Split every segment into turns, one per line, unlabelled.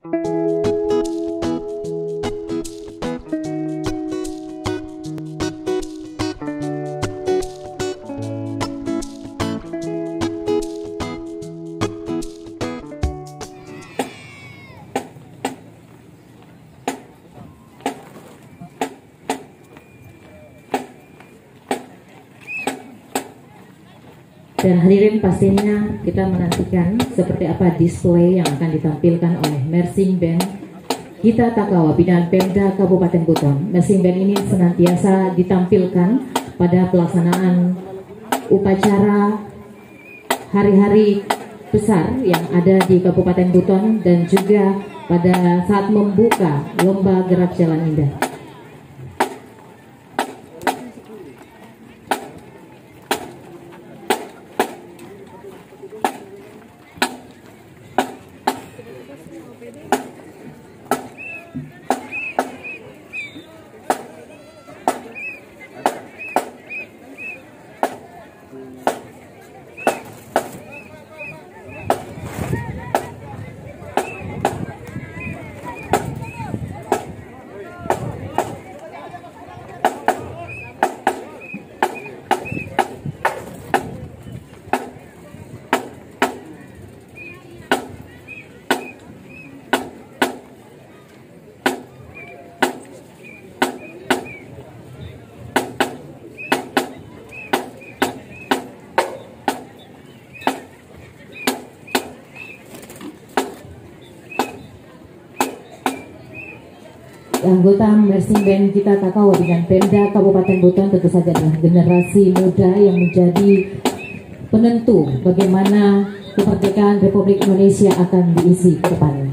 Dan hadirin, pastinya kita menantikan seperti apa display yang akan ditampilkan oleh Marching Band Gita Takawa binaan Pemda Kabupaten Buton. Marching Band ini senantiasa ditampilkan pada pelaksanaan upacara hari-hari besar yang ada di Kabupaten Buton dan juga pada saat membuka lomba gerak jalan indah. Anggota Marching Band Gita Takawa dengan Pemda Kabupaten Buton tentu saja adalah generasi muda yang menjadi penentu bagaimana kemerdekaan Republik Indonesia akan diisi ke depannya.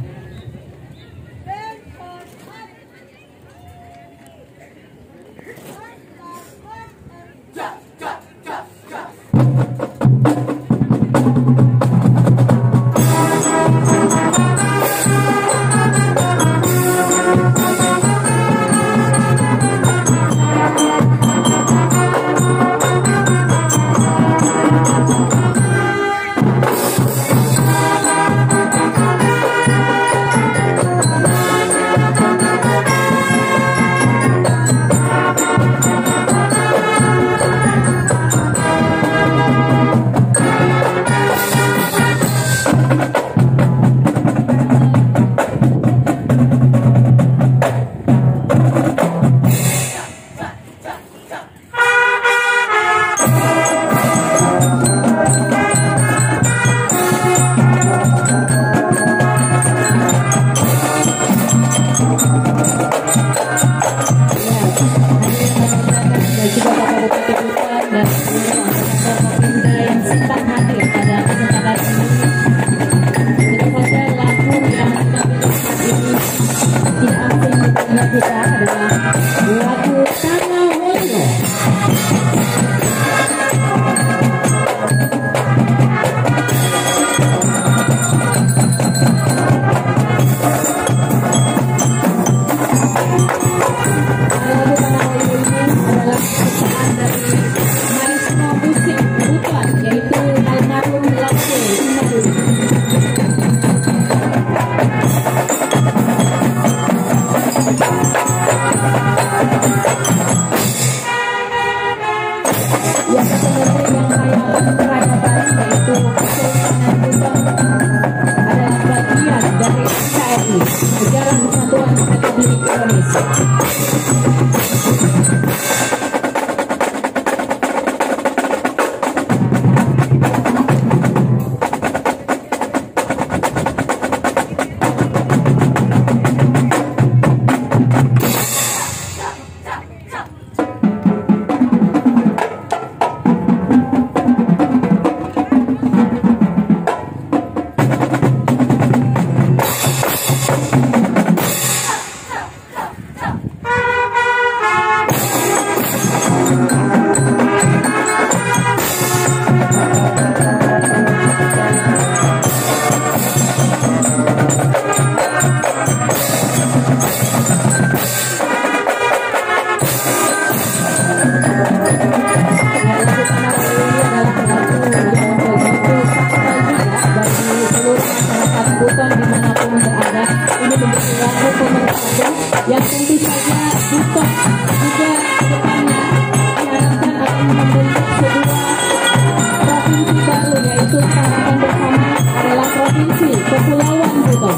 ini menjadi wakil pemersatu yang tentu saja butuh juga kedepannya diharapkan akan membentuk sebuah provinsi baru, yaitu harapan bersama adalah provinsi Kepulauan Buton.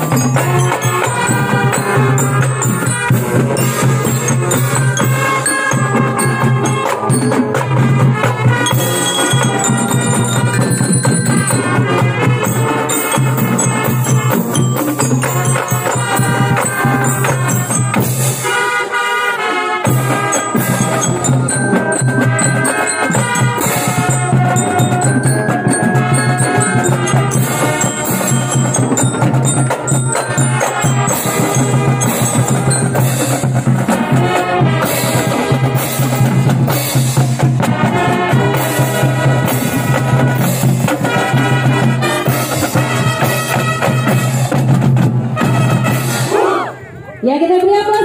Ya, kita beri aplaus.